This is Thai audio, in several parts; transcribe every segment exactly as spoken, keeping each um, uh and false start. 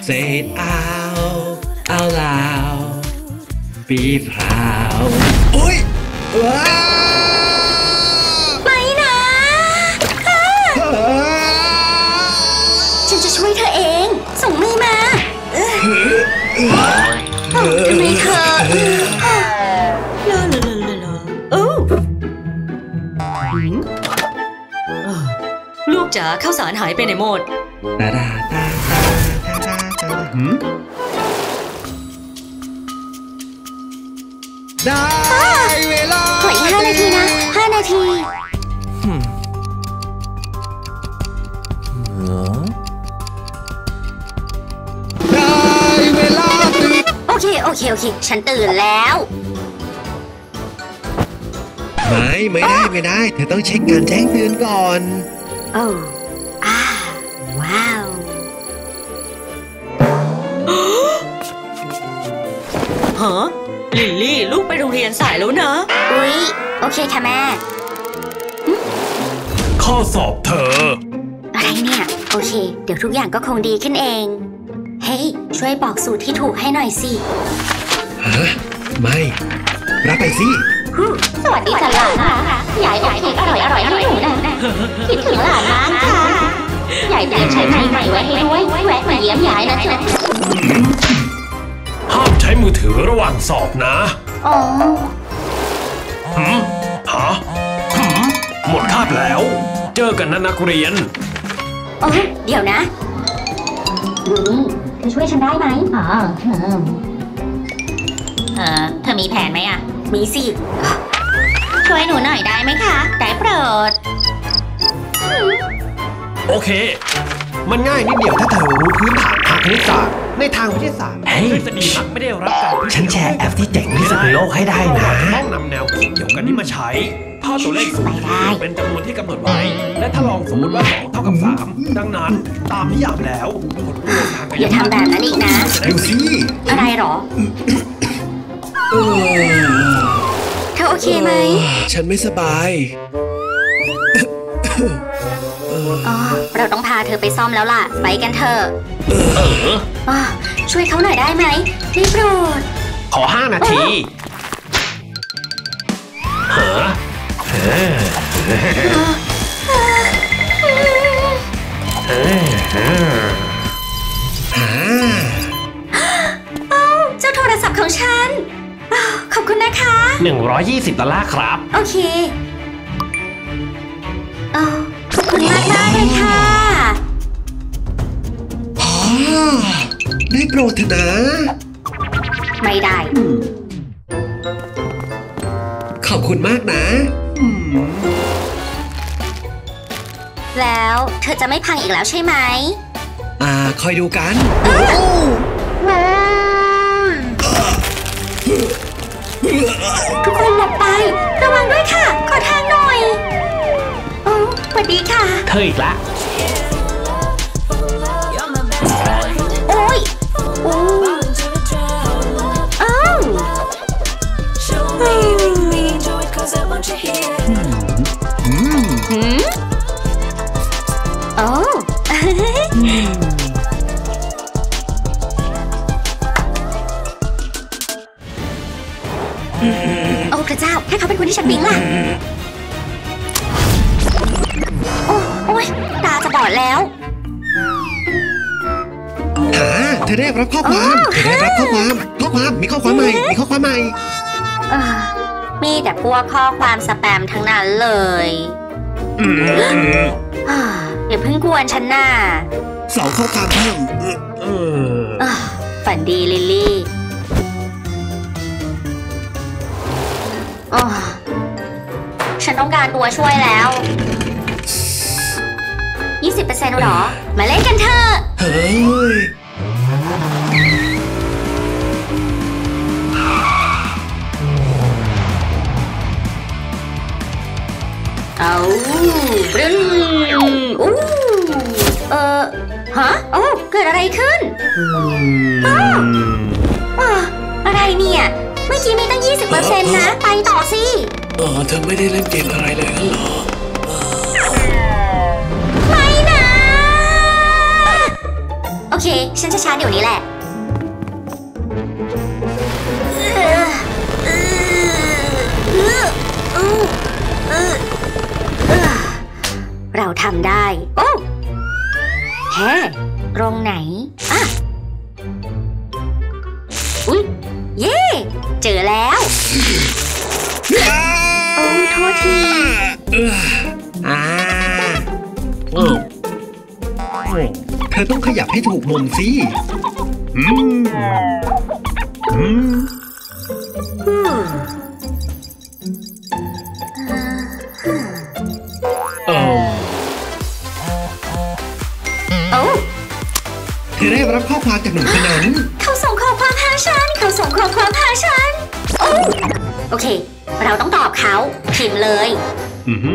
Say it out out loud ปีพราวโอ้ยว้าไม่นะฉันจะช่วยเธอเองส่งมือมาทำไมเธอลาลาลาลาลาโอ้ลูกจ๋าข้าวสารหายไปไหนหมดตาตาตาตาตาตาหืมได้เวลาขออีกห้านาทีนะห้านาทีได้เวลาตื่นโอเคโอเคโอเคฉันตื่นแล้วไม่ไม่ได้ไม่ได้เธอต้องเช็คการแจ้งเตือนก่อนโอ้อาว้าวฮะลิลลี่ลูกไปโรงเรียนสายแล้วนะอุ๊ยโอเคค่ะแม่ข้อสอบเธออะไรเนี่ยโอเคเดี๋ยวทุกอย่างก็คงดีขึ้นเองเฮ้ยช่วยบอกสูตรที่ถูกให้หน่อยสิฮะไม่รับไปสิสวัสดีจ้ะหลานค่ะยายบอกสูตรอร่อยอร่อยให้หนูนะคิดถึงหลานมากค่ะยายเตรียมใช้ไม้ใหม่ไว้ให้ด้วยแวะมาเยี่ยมยายนะจ๊ะห้ามใช้มือถือระหว่างสอบนะอ๋อหืมฮะหืมหมดคาบแล้วเจอกันนะนักเรียนโอ้เดี๋ยวนะดูนี่เธอช่วยฉันได้ไหมอ๋อเออเธอมีแผนไหมอ่ะมีสิช่วยหนูหน่อยได้ไหมคะได้โปรดโอเคมันง่ายนิดเดียวถ้าเธอรู้พื้นฐานทางคณิตศาสตร์ในทางวิทยาศาสตร์เฮ้ยไม่ได้รับการฉันแชร์แอปที่เจ๋งที่สุดในโลกให้ได้นะต้องนำแนวคิดเดียวกันนี้มาใช้ถ้าตัวเลขสูงเป็นจำนวนที่กำหนดไว้และถ้าลองสมมติว่าสองเท่ากับสามดังนั้นตามนิยามแล้วผลรวมทางกายภาพอย่าทำแบบนั้นอีกนะดูสิอะไรหรอเธอโอเคไหมฉันไม่สบายอ๋อเราต้องพาเธอไปซ่อมแล้วล่ะไปกันเถอะอ๋อช่วยเขาหน่อยได้ไหมรีบโปรดขอห้านาทีฮะเจ้าโทรศัพท์ของฉันขอบคุณนะคะหนึ่งร้อยยี่สิบดอลลาร์ครับโอเคขอบคุณมากมากเลยค่ะได้โปรดเถอะนะไม่ได้ขอบคุณมากนะแล้วเธอจะไม่พังอีกแล้วใช่ไหมอ่าคอยดูกันทุกคนหลบไประวังด้วยค่ะขอทางหน่อยโอ้สวัสดีค่ะเธออีกละโอ้ยโอ้อ้าวหืมโอ้โอ้พระเจ้าแค่เขาเป็นคนที่ฉันปิ๊งล่ะโอ้โอ้ยตาจะบอดแล้วหาเธอได้รับข้อความเธอได้รับข้อความข้อความมีข้อความใหม่มีข้อความใหม่มีแต่พวกข้อความสแปมทั้งนั้นเลยอย่าเพิ่งกวนฉันน่ะสองข้อความเพิ่มฝันดีลิลลี่ฉันต้องการตัวช่วยแล้ว ยี่สิบเปอร์เซ็นต์ หรอมาเล่นกันเถอะเฮ้ยเอาบรึ้นอู้เออฮะโอ้เกิดอะไรขึ้นอ้าวอะไรเนี่ยเมื่อกี้มีตั้ง ยี่สิบเปอร์เซ็นต์ นะไปต่อสิเออเธอไม่ได้เล่นเกมอะไรเลยเหรอไม่นะโอ้เค ฉันจะชาร์จเดี๋ยวนี้แหละเราทำได้โอ้แฮ่ตรงไหนอ่ะอุ๊ยเย่เจอแล้วโอ้โทษทีอ่าโอ้เธอต้องขยับให้ถูกมุมสิอืมอืมโอ้โอ้เธอได้รับข้อความจากหนุ่มคนนั้นเขาส่งข้อความหาฉันเขาส่งข้อความหาฉันโอ้โอเคเราต้องตอบเขาพิมพ์เลยอือฮึ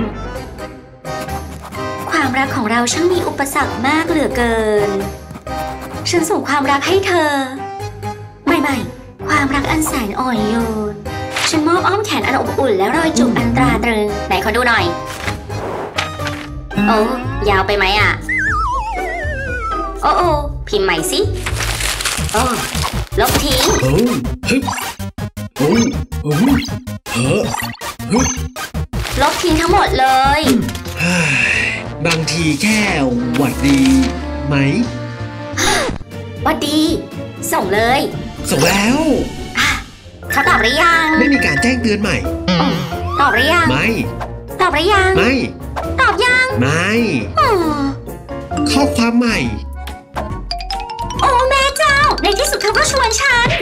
ความรักของเราช่างมีอุปสรรคมากเหลือเกินฉันส่งความรักให้เธอไม่ไม่ความรักอันแสนอ่อนโยนฉันมอบอ้อมแขนอันอบอุ่นและรอยจูบอันตราตรึงไหนขอดูหน่อยโอ้ยาวไปไหมอ่ะโอ้โอ้พิมพ์ใหม่สิโอ้ลบทิ้งโอ้ฮึโอ้โอ้เฮ้อฮึลบทิ้งทั้งหมดเลยบางทีแค่หวัดดีไหมหวัดดีส่งเลยส่งแล้วเขาตอบหรือยังไม่มีการแจ้งเตือนใหม่ตอบหรือยังไม่ตอบหรือยังไม่ตอบยังไม่ข้อความใหม่โอ้แม่เจ้าในที่สุดเขาก็ชวนฉัน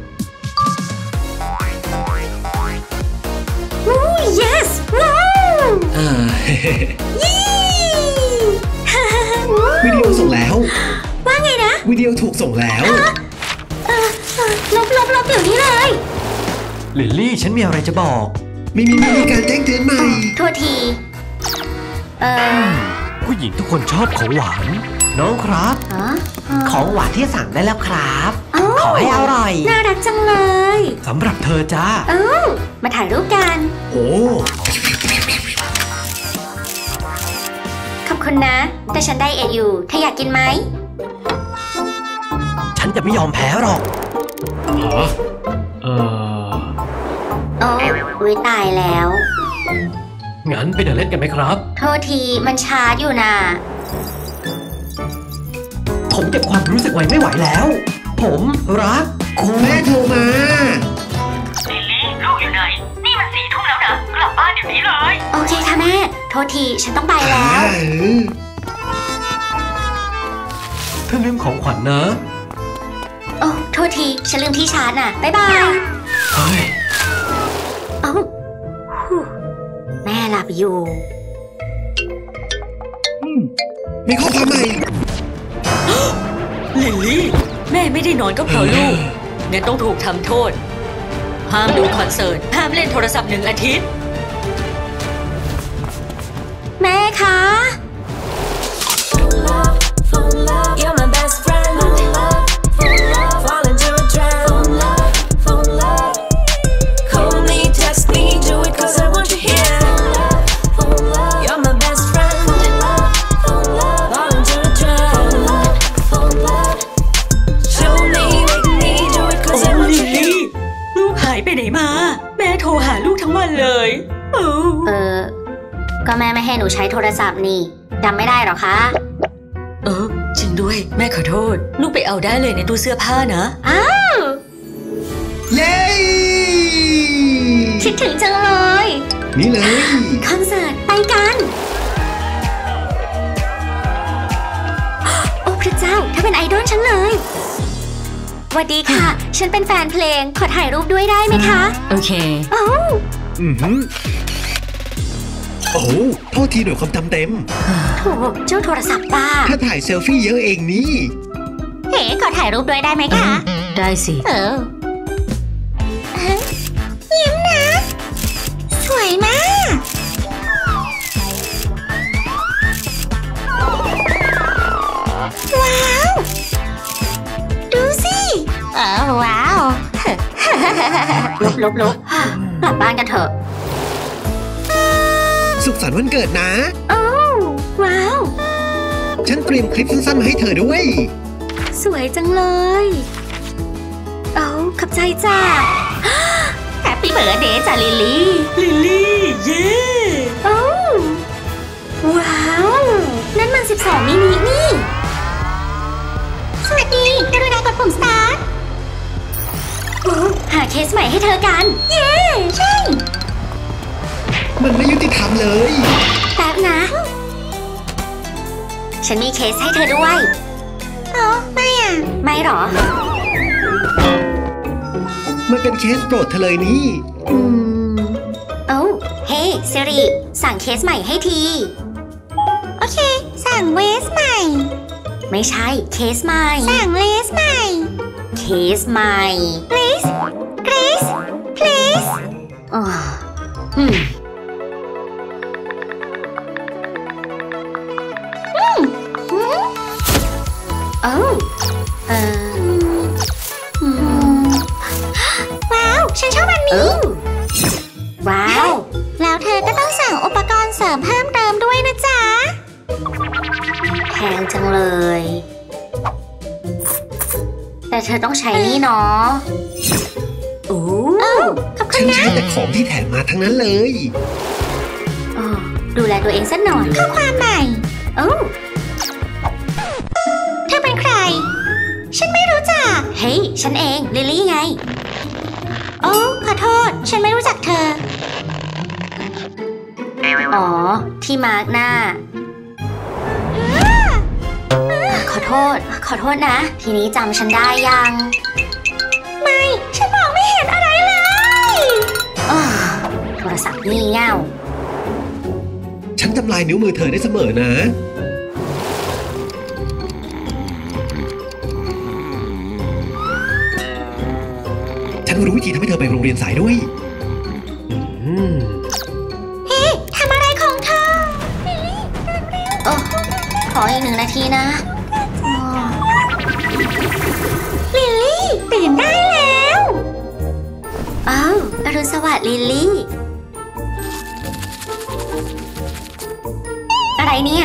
โอ้ yes ว้าววิดีโอส่งแล้วว่าไงนะวิดีโอถูกส่งแล้วลบลบลบเดี๋ยวนี้เลยลิลลี่ฉันมีอะไรจะบอกมีมีมีการแจ้งเตือนใหม่โทษทีเออผู้หญิงทุกคนชอบของหวานน้องครับของหวานที่สั่งได้แล้วครับขอให้อร่อยน่ารักจังเลยสำหรับเธอจ้าเออมาถ่ายรูปกันโอ้ขอบคุณนะแต่ฉันได้เอทอยู่เธออยากกินไหมฉันจะไม่ยอมแพ้หรอกฮะเออโอ้ยตายแล้วงั้นไปเดินเล่นกันไหมครับโทษทีมันช้าอยู่นะผมเก็บความรู้สึกไว้ไม่ไหวแล้วผมรักคุณแม่โทรมาลิลลี่ลูกอยู่ไหนนี่มันสี่ทุ่มแล้วนะกลับบ้านเดี๋ยวนี้เลยโอเคค่ะแม่โทษทีฉันต้องไปแล้วเธอลืมของขวัญนะโอ้โทษทีฉันลืมที่ชาร์จน่ะบ๊ายบายเฮ้ยเอ้าแม่หลับอยู่มีข้อความใหม่ลิลลี่แม่ไม่ได้นอนก็เพราะลูกงั้นต้องถูกทำโทษห้ามดูคอนเสิร์ตห้ามเล่นโทรศัพท์หนึ่งอาทิตย์แม่คะเออก็แม่ไม่ให้หนูใช้โทรศัพท์นี่จำไม่ได้หรอคะเออจริงด้วยแม่ขอโทษลูกไปเอาได้เลยในตู้เสื้อผ้านะอ้าวเย้คิดถึงจังเลยนี่เลยคอนเสิร์ตไปกันโอ้พระเจ้าเธอเป็นไอดอลฉันเลยสวัสดีค่ะฉันเป็นแฟนเพลงขอถ่ายรูปด้วยได้ไหมคะโอเคโอ้อือหือโอ้โทษทีหนูความจำเต็มโถเจ้าโทรศัพท์บ้าถ้าถ่ายเซลฟี่เยอะเองนี่เฮ้ขอถ่ายรูปด้วยได้ไหมคะได้สิเออยิ้มนะสวยมากว้าวดูสิเออว้าวลบลบลบกลับบ้านกันเถอะสุขสันต์วันเกิดนะโอ้ว้าวฉันเตรียมคลิปสั้นๆมาให้เธอด้วยสวยจังเลยเอาขอบใจจ้าแฮปปี้เบิร์ดเดย์จ้าลิลลี่ลิลลี่ เย้โอ้ว้าว นั่นมันสิบสองมินินี่ สวัสดีกรุณากดปุ่ม start โอ้หาเคสใหม่ให้เธอกัน เย้ ใช่มันไม่ยุติธรรมเลยแป๊บนะ ฉันมีเคสให้เธอด้วยอ๋อไม่อ่ะ ไม่หรอมันเป็นเคสโปรดเธอเลยนี่อืมโอ้เฮ้ซิริสั่งเคสใหม่ให้ที โอเค สั่งเวสใหม่ ไม่ใช่เคสใหม่ สั่งเลสใหม่ เคสใหม่ please please please อ๋ออืมอืมอืมโอ้เอออืมว้าว ฉันชอบอันนี้ ว้าว แล้วเธอก็ต้องสั่งอุปกรณ์เสริมเพิ่มเติมด้วยนะจ๊ะ แพงจังเลย แต่เธอต้องใช้นี่เนาะโอ้ขอบคุฉัณนนะใช้แต่ของที่แถมมาทั้งนั้นเลยอ๋อดูแลตัวเองสักหน่อยข้อความใหม่โอ้เธอเป็นใคร ฉันไม่รู้จัก เฮ้ย ฉันเอง ลิลลี่ไง โอ้ขอโทษ ฉันไม่รู้จักเธอ อ๋อ ที่มาร์กหน้า ขอโทษ ขอโทษนะ ทีนี้จำฉันได้ยัง ไม่ ฉันมองไม่เห็นอะไรเลยอ้อโทรศัพท์งี่เง่าฉันทำลายนิ้วมือเธอได้เสมอนะ ฉันรู้วิธีทำให้เธอไปโรงเรียนสายด้วย อืมเฮ้ทำอะไรของเธอโอ้ขออีกหนึ่งนาทีนะลิลลี่ตื่นได้แล้วอ้าวอรุณสวัสดิ์ลิลลี่ อะไรเนี่ย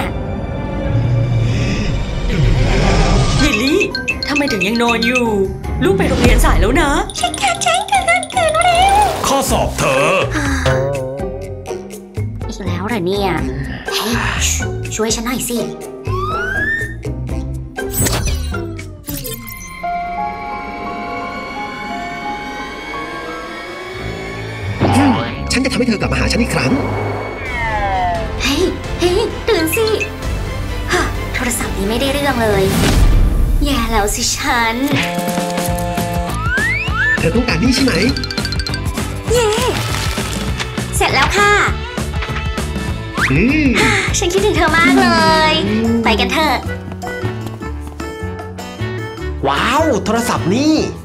ลิลลี่ ทำไมถึงยังนอนอยู่ ลูกไปโรงเรียนสายแล้วนะฉันอยากใช้เกินนั่นเกินเร็วข้อสอบเธออีกแล้วเหรอเนี่ย เฮ้ยช่วยฉันหน่อยสิฉันจะทำให้เธอกลับมาหาฉันอีกครั้งเฮ้ย เฮ้ย ตื่นสิฮะโทรศัพท์นี้ไม่ได้เรื่องเลย แย่แล้วสิฉันเธอต้องการนี่ใช่ไหมเย่ เสร็จแล้วค่ะอืมฉันคิดถึงเธอมากเลย ไปกันเถอะว้าว โทรศัพท์นี่